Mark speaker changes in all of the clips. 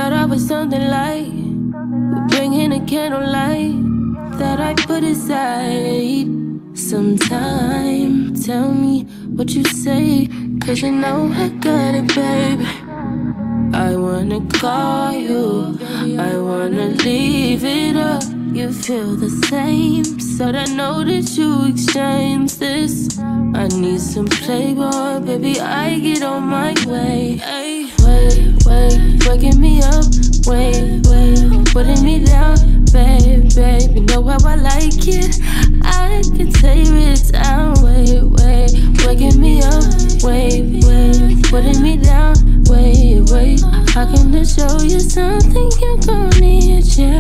Speaker 1: Thought I was something like bringing a candlelight that I put aside. Sometime, tell me what you say, 'cause you know I got it, baby. I wanna call you, I wanna leave it up. You feel the same, so I know that you exchange this. I need some Playboy, baby, I get on my way. Ay, wait, waking me up, wait, putting me down, babe, you know how I like it. I can tear it down, wait, waking me up, wait, putting me down, wait. I can just show you something you're gonna need, yeah.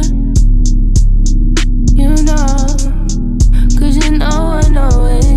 Speaker 1: You know, 'cause you know I know it.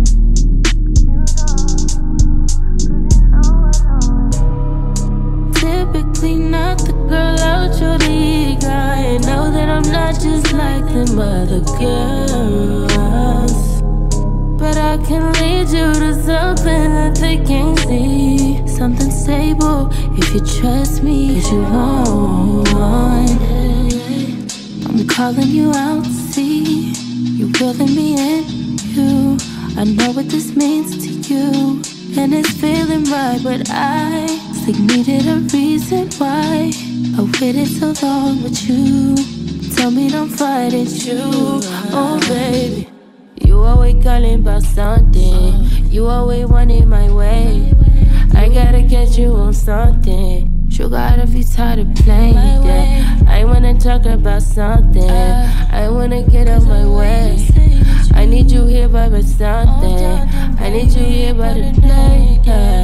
Speaker 1: Typically not the girl out your league. I know that I'm not just like them other girls, but I can lead you to something that they can't see. Something stable, if you trust me, 'cause you want it. I'm calling you out, see, you pulling me in, you. I know what this means to you, and it's feeling right, but I like needed a reason why I waited so long with you. Tell me don't fight it, you. Oh baby, you always calling about something, you always wanting my way. I gotta get you on something. You gotta be tired of playing that. I wanna talk about something, I wanna get out my way. I need you here by something, I need you here by the day.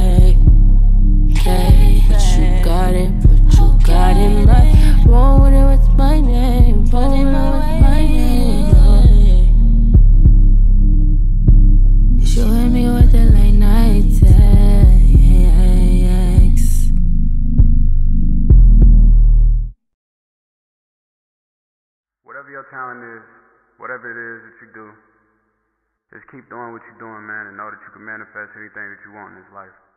Speaker 1: But you got it, my wrong with it, what's my name? What's my name? You hit me with the late night texts.
Speaker 2: Whatever your talent is, whatever it is that you do, just keep doing what you're doing, man, and know that you can manifest anything that you want in this life.